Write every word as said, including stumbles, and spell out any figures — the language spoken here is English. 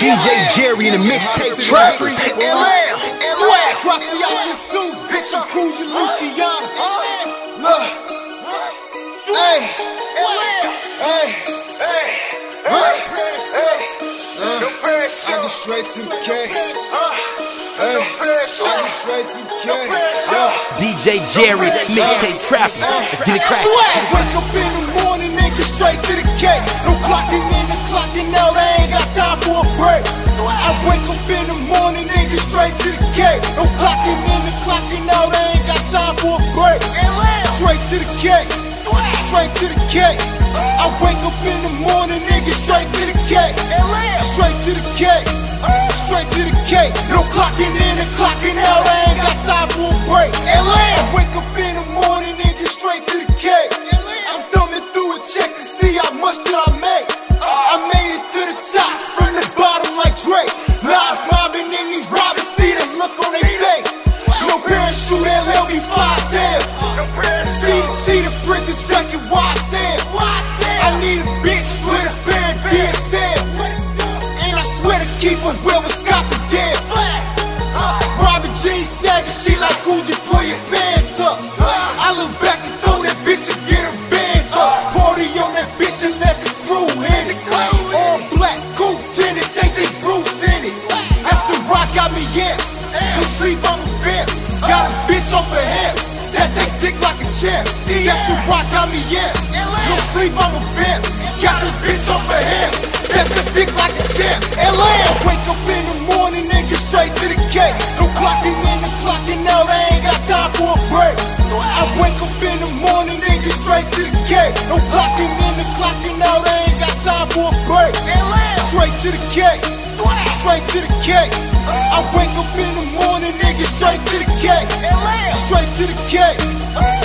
D J Jerry in the mixtape trap. L L, swag. Gracias Jesus, bitch, I'm Coogi, Luciano. Look, hey, hey, hey, hey, I get straight to the K. Hey, I get straight to the K. D J Jerry, mixtape trap. Let's get it cracked. Wake up in the morning and get straight to the K. No clocking in and clocking out, I ain't got time for a break. I wake up in the morning and get straight to the K. No clocking in and clocking out, I ain't got time for a break. Straight to the K, straight to the K. I wake up in the morning and get straight to the K. Straight to the K, straight to the K. No clocking in and clocking out, I ain't got time for a break. I wake up in the morning and get straight to the K. I'm thumbing through a check to see how much did I make. I made it to the top from the bottom like Drake. Now I'm mobbing in these robbers, see the look on their face. No parachute, L L B flies hell. See, see the brick is jacket wide sail. I need a bitch with a pair of D S Ls. And I swear to keep her well with Wisconsin dead. Robin G sagging, she like Coogi, pull your pants up. I look back and told that bitch to get her bands up. Party on that bitch and left the crew in it. All black, cool tinted, think they Bruce in it. That's the rock got me in. No sleep on the bed. Got a bitch off her head. That take dick like a champ. That's the rock got me in. No sleep on the bed. Got a bitch off her head. That's a dick like a champ. L L. Wake up in the morning and get straight to the K. No clocking in and clocking out, I ain't got time for a break. I wake up in the morning and get straight to the K. No clocking in and clocking out, I ain't got time for a break. Straight to the K, straight to the K. I wake up in the morning and get straight to the K. Straight to the K.